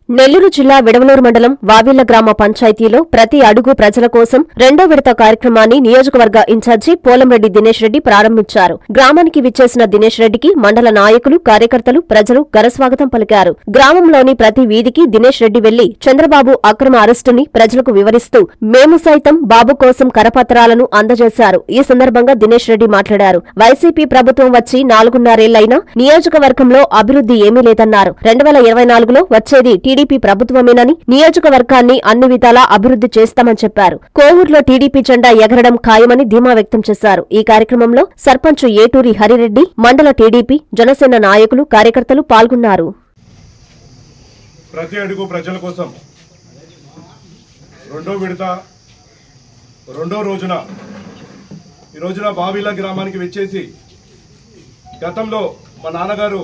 నెల్లూరు జిల్లా విడవలూరు మండలం వావిళ్ల గ్రామ పంచాయతీలో ప్రతి అడుగు ప్రజల కోసం రెండో విడత కార్యక్రమాన్ని నియోజకవర్గ ఇన్ఛార్జి పోలంరెడ్డి దినేష్ రెడ్డి ప్రారంభించారు. గ్రామానికి విచ్చేసిన దినేష్ రెడ్డికి మండల నాయకులు, కార్యకర్తలు, ప్రజలు ఘనస్వాగతం పలికారు. గ్రామంలోని ప్రతి వీధికి దినేష్ రెడ్డి వెళ్లి చంద్రబాబు అక్రమ అరెస్టుని ప్రజలకు వివరిస్తూ మేము సైతం బాబు కోసం కరపత్రాలను అందజేశారు. ఈ సందర్భంగా దినేష్ రెడ్డి మాట్లాడారు. వైసీపీ ప్రభుత్వం వచ్చి 4.5 నియోజకవర్గంలో అభివృద్ధి ఏమీ లేదన్నారు. 2024లో వచ్చేది టీడీపీ ప్రభుత్వమేనని, నియోజకవర్గాన్ని అన్ని విధాలా అభివృద్ధి చేస్తామని చెప్పారు. కోవూరులో టీడీపీ జెండా ఎగరడం ఖాయమని ధీమా వ్యక్తం చేశారు. ఈ కార్యక్రమంలో సర్పంచ్ ఏటూరి హరిరెడ్డి, మండల టీడీపీ, జనసేన నాయకులు, కార్యకర్తలు పాల్గొన్నారు. ప్రతి అడుగు ప్రజల కోసం రెండో విడత రెండో రోజున ఈ రోజున వావిళ్ల గ్రామానికి వచ్చేసి గతంలో మా నాన్నగారు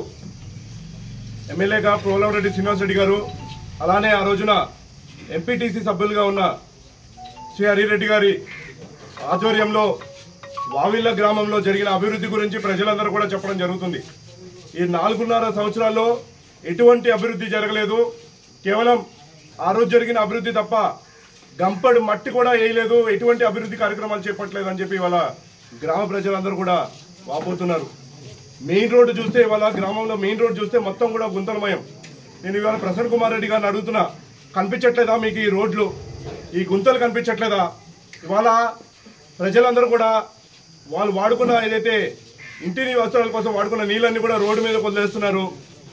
ఎమ్మెల్యేగా పోలంరెడ్డి శ్రీనివాస్ రెడ్డి గారు, అలానే ఆ రోజున ఎంపీటీసీ సభ్యులుగా ఉన్న శ్రీ హరిరెడ్డి గారి ఆధ్వర్యంలో వావిళ్ల గ్రామంలో జరిగిన అభివృద్ధి గురించి ప్రజలందరూ కూడా చెప్పడం జరుగుతుంది. ఈ 4.5 సంవత్సరాల్లో ఎటువంటి అభివృద్ధి జరగలేదు. కేవలం ఆ రోజు జరిగిన అభివృద్ధి తప్ప గంపడు మట్టి కూడా వేయలేదు, ఎటువంటి అభివృద్ధి కార్యక్రమాలు చేపట్టలేదు అని చెప్పి ఇవాళ గ్రామ ప్రజలందరూ కూడా వాపోతున్నారు. మెయిన్ రోడ్డు చూస్తే ఇవాళ గ్రామంలో మెయిన్ రోడ్డు చూస్తే మొత్తం కూడా గుంతలమయం. నేను ఇవాళ ప్రసన్న కుమార్ రెడ్డి గారిని అడుగుతున్నా, కనిపించట్లేదా మీకు ఈ రోడ్లు, ఈ గుంతలు కనిపించట్లేదా? ఇవాళ ప్రజలందరూ కూడా వాళ్ళు వాడుకున్న ఏదైతే ఇంటిని అవసరాల కోసం వాడుకున్న నీళ్ళన్నీ కూడా రోడ్డు మీద వదిలేస్తున్నారు.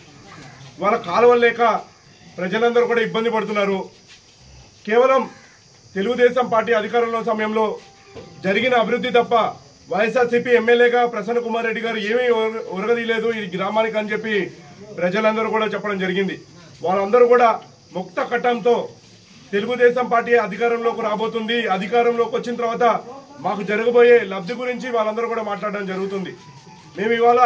ఇవాళ కాలువలు లేక ప్రజలందరూ కూడా ఇబ్బంది పడుతున్నారు. కేవలం తెలుగుదేశం పార్టీ అధికారంలో సమయంలో జరిగిన అభివృద్ధి తప్ప వైఎస్ఆర్సీపీ ఎమ్మెల్యేగా ప్రసన్న కుమార్ రెడ్డి గారు ఏమీ ఉరగదీయలేదు ఈ గ్రామానికి అని చెప్పి ప్రజలందరూ కూడా చెప్పడం జరిగింది. వాళ్ళందరూ కూడా ముక్త కట్టంతో తెలుగుదేశం పార్టీ అధికారంలోకి రాబోతుంది, అధికారంలోకి వచ్చిన తర్వాత మాకు జరగబోయే లబ్ధి గురించి వాళ్ళందరూ కూడా మాట్లాడడం జరుగుతుంది. మేము ఇవాళ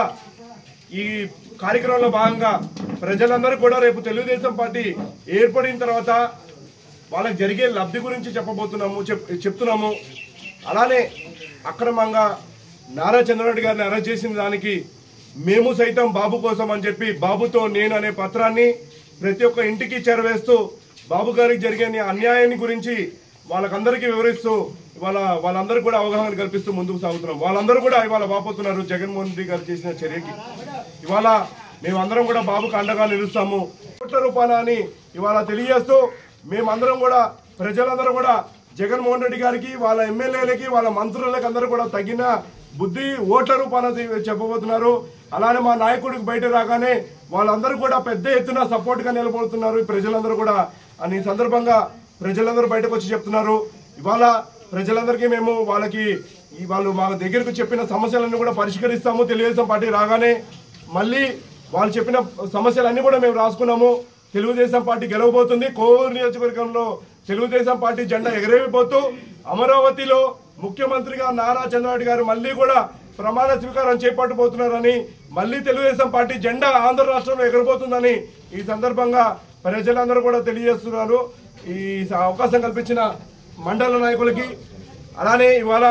ఈ కార్యక్రమంలో భాగంగా ప్రజలందరూ కూడా రేపు తెలుగుదేశం పార్టీ ఏర్పడిన తర్వాత వాళ్ళకి జరిగే లబ్ధి గురించి చెప్తున్నాము. అలానే అక్రమంగా నారా చంద్రబాబు గారిని అరెస్ట్ చేసిన దానికి మేము సైతం బాబు కోసం అని చెప్పి బాబుతో నేను అనే పత్రాన్ని ప్రతి ఒక్క ఇంటికి చేరవేస్తూ బాబు గారికి జరిగే అన్యాయాన్ని గురించి వాళ్ళకందరికీ వివరిస్తూ వాళ్ళందరూ కూడా అవగాహన కల్పిస్తూ ముందుకు సాగుతున్నాం. వాళ్ళందరూ కూడా ఇవాళ వాపోతున్నారు జగన్మోహన్ రెడ్డి గారు చేసిన చర్యకి. ఇవాళ మేమందరం కూడా బాబుకు అండగా నిలుస్తాము. కోట్ల రూపాయల అని ఇవాళ తెలియజేస్తూ మేమందరం కూడా ప్రజలందరూ కూడా జగన్మోహన్ రెడ్డి గారికి, వాళ్ళ ఎమ్మెల్యేలకి, వాళ్ళ మంత్రులకి అందరూ కూడా తగిన బుద్ధి ఓట్ల రూపాన చెప్పబోతున్నారు. అలానే మా నాయకుడికి బయట రాగానే వాళ్ళందరూ కూడా పెద్ద ఎత్తున సపోర్ట్గా నిలబడుతున్నారు ప్రజలందరూ కూడా అని సందర్భంగా ప్రజలందరూ బయటకు వచ్చి చెప్తున్నారు. ఇవాళ ప్రజలందరికీ మేము వాళ్ళు మా దగ్గరకు చెప్పిన సమస్యలన్నీ కూడా పరిష్కరిస్తాము. తెలుగుదేశం పార్టీ రాగానే మళ్ళీ వాళ్ళు చెప్పిన సమస్యలన్నీ కూడా మేము రాసుకున్నాము. తెలుగుదేశం పార్టీ గెలవబోతుంది. కోవూరు నియోజకవర్గంలో తెలుగుదేశం పార్టీ జెండా ఎగరేవిపోతూ అమరావతిలో ముఖ్యమంత్రిగా నారా చంద్రబాబు గారు మళ్ళీ కూడా ప్రమాణ స్వీకారం చేపట్టబోతున్నారని, మళ్ళీ తెలుగుదేశం పార్టీ జెండా ఆంధ్ర రాష్ట్రంలో ఎగరబోతుందని ఈ సందర్భంగా ప్రజలందరూ కూడా తెలియజేస్తున్నారు. ఈ అవకాశం కల్పించిన మండల నాయకులకి, అలానే ఇవాళ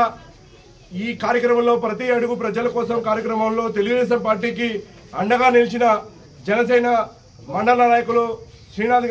ఈ కార్యక్రమంలో ప్రతి అడుగు ప్రజల కోసం కార్యక్రమంలో తెలుగుదేశం పార్టీకి అండగా నిలిచిన జనసేన మండల నాయకులు శ్రీనాథ్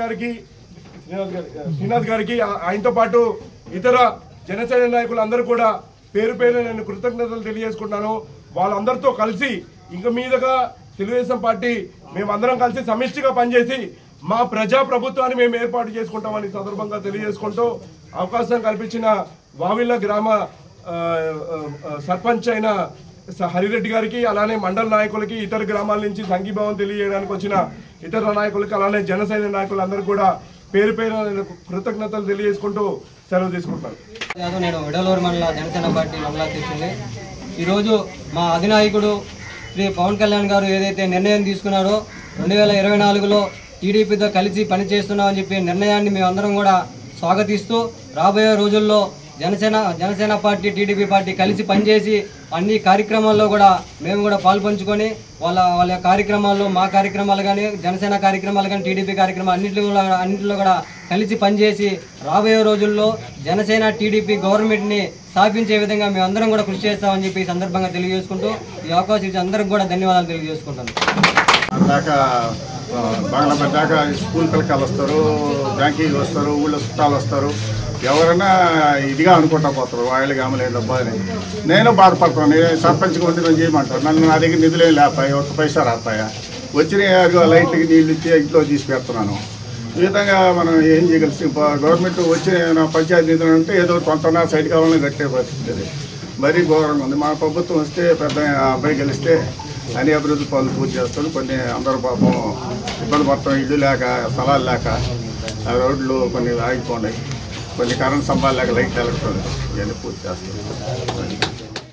గారికి ఆయనతో పాటు ఇతర జనసేన నాయకులు అందరూ కూడా పేరు నేను కృతజ్ఞతలు తెలియజేసుకుంటున్నాను. వాళ్ళందరితో కలిసి ఇంక మీదగా తెలుగుదేశం పార్టీ మేమందరం కలిసి సమిష్టిగా పనిచేసి మా ప్రజా ప్రభుత్వాన్ని మేము ఏర్పాటు చేసుకుంటామని సందర్భంగా తెలియజేసుకుంటూ అవకాశం కల్పించిన వావిళ్ల గ్రామ సర్పంచ్ అయిన హరిరెడ్డి గారికి, అలానే మండల నాయకులకి, ఇతర గ్రామాల నుంచి సంఘీభావం తెలియజేయడానికి వచ్చిన ఇతర నాయకులకి, అలానే జనసేన నాయకులందరూ కూడా పేరు కృతజ్ఞతలు తెలియజేసుకుంటూ సెలవు తీసుకుంటాను. నేను విడవలూరు మండల జనసేన పార్టీ మండల అధ్యక్షుడిని. ఈరోజు మా అధినాయకుడు శ్రీ పవన్ కళ్యాణ్ గారు ఏదైతే నిర్ణయం తీసుకున్నారో 2024లో టీడీపీతో కలిసి పనిచేస్తున్నామని చెప్పి నిర్ణయాన్ని మేమందరం కూడా స్వాగతిస్తూ రాబోయే రోజుల్లో జనసేన పార్టీ, టీడీపీ పార్టీ కలిసి పనిచేసి అన్ని కార్యక్రమాల్లో కూడా మేము కూడా పాల్పంచుకొని వాళ్ళ కార్యక్రమాల్లో మా కార్యక్రమాలు కానీ, జనసేన కార్యక్రమాలు కానీ, టీడీపీ కార్యక్రమాలు అన్నింటిలో కూడా కలిసి పనిచేసి రాబోయే రోజుల్లో జనసేన టీడీపీ గవర్నమెంట్ని స్థాపించే విధంగా మేమందరం కూడా కృషి చేస్తామని చెప్పి ఈ సందర్భంగా తెలియజేసుకుంటూ ఈ అవకాశం ఇచ్చి అందరికి కూడా ధన్యవాదాలు తెలియజేసుకుంటాను. బాగా పెట్టాక స్కూల్ పిల్లకాయలు వస్తారు, బ్యాంకింగ్ వస్తారు, ఊళ్ళో చుట్టాలు వస్తారు. ఎవరైనా ఇదిగా అనుకుంటా పోతారు, వాళ్ళకి అమలేదు డబ్బా అని. నేను బాధపడతాను. సర్పంచ్గా ఉండి నేను చేయమంటారు. నన్ను నా దగ్గర నిధులేం లేపాయి, ఒక్క పైసా రాపాయా. వచ్చిన లైట్కి నీళ్ళు ఇచ్చి ఇంట్లో తీసి పెడుతున్నాను. ఈ విధంగా మనం ఏం చేయగలిసి గవర్నమెంట్ వచ్చిన పంచాయతీ నిధులు అంటే ఏదో కొంత సైడ్ కావాలని కట్టే పరిస్థితి మరీ ఘోరంగా ఉంది. మా ప్రభుత్వం వస్తే పెద్ద అబ్బాయి గెలిస్తే అన్ని అభివృద్ధి పనులు పూర్తి చేస్తాడు. కొన్ని అందరూ పాపం ఇబ్బంది పడతాం, ఇల్లు లేక స్థలాలు లేక రోడ్లు కొన్ని ఆగిపోయినాయి, కొన్ని కరెంట్ స్తంభాలు లేక లైట్ వెలుగుతుంది. ఇవన్నీ పూర్తి చేస్తాం.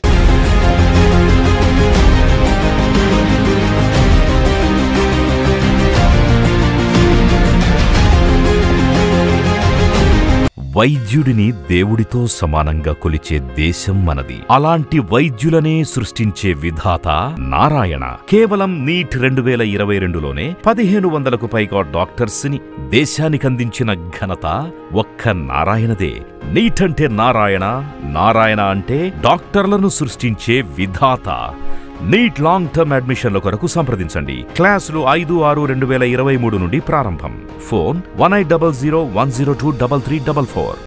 వైద్యుడిని దేవుడితో సమానంగా కొలిచే దేశం మనది. అలాంటి వైద్యులనే సృష్టించే విధాత నారాయణ. కేవలం నీట్ 2022లోనే 1500కు పైగా డాక్టర్స్ ని దేశానికందించిన ఘనత ఒక్క నారాయణదే. నీట్ అంటే నారాయణ, నారాయణ అంటే డాక్టర్లను సృష్టించే విధాత. నీట్ లాంగ్ టర్మ్ అడ్మిషన్ల కొరకు సంప్రదించండి. క్లాసులు 5/6/2023 నుండి ప్రారంభం. ఫోన్ 1800 102 3344.